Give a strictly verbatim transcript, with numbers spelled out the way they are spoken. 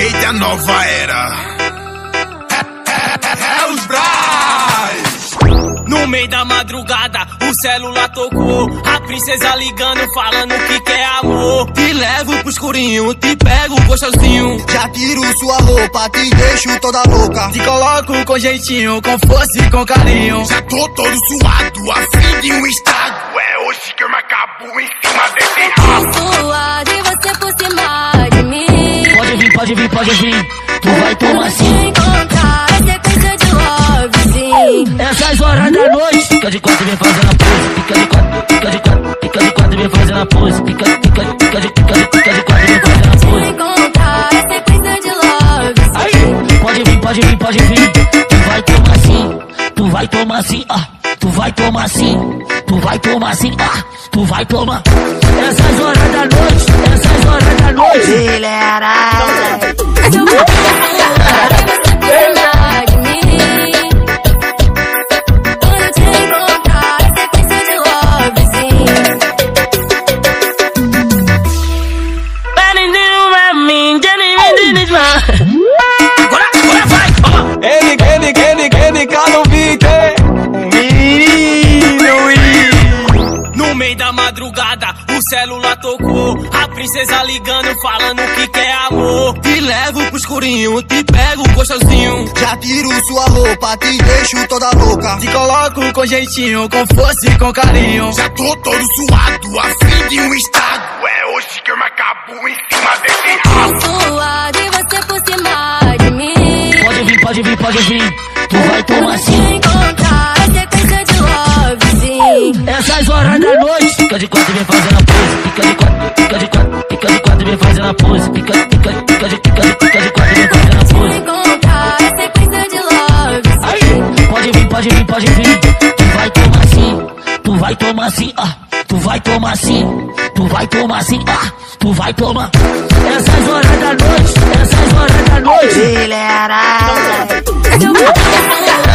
rei da nova era. É, é, é os Braz. No meio da madrugada, o celular tocou. A princesa ligando, falando que quer amor. Te levo pro escurinho, te pego gostosinho. Já tiro sua roupa, te deixo toda louca. Te coloco com jeitinho, com força e com carinho. Já tô todo suado, a fim de um estado. É hoje que eu me acabo em cima desse rabo. Suave, você por cima de mim. Pode vir, pode vir, pode vir. Tu vai tomar assim. Encontrar a sequência de love, sim. Essas horas da noite, fica de quatro e vem fazendo a pose. Fica de quatro, fica de quatro, fica de quatro e vem fazendo a pose. Fica, fica, fica de, fica de, fica de quatro e vem fazendo a pose. Encontrar a sequência de love, sim. Pode vir, pode vir, pode vir. Tu vai tomar assim, tu vai tomar assim, ah. Tu vai tomar assim, tu vai tomar assim, ah. Tu vai tomar. Essas horas da noite, essas horas da noite. Acelera. Agora, agora vai! Ele, ele, ele, ele, calo beat. No meio da madrugada, o celular tocou. A princesa ligando, falando que quer amor. Te levo pro escurinho, te pego gostosinho. Já tiro sua roupa, te deixo toda louca. Te coloco com jeitinho, com força e com carinho. Já tô todo suado, a fim de um estado. É hoje que eu me acabo em cima desse rabo. Suave, você por cima de mim. Pode vir, pode vir, pode vir. Tu vai tomar assim. Encontrar a sequência de love, sim. Essas horas da noite, fica de quatro e vem fazendo a pose. Fica de quatro, fica de quatro, fica de quatro e vem fazendo a pose. Fica, fica, fica de, fica de, fica de quatro e vem fazendo a pose. Encontrar a sequência de love, sim. Pode vir, pode vir, pode vir. Tu vai tomar assim, tu vai tomar assim, ah. Tu vai tomar assim, tu vai tomar assim, ah. Tu vai tomar. Essas horas da noite, essas horas da noite. Acelera.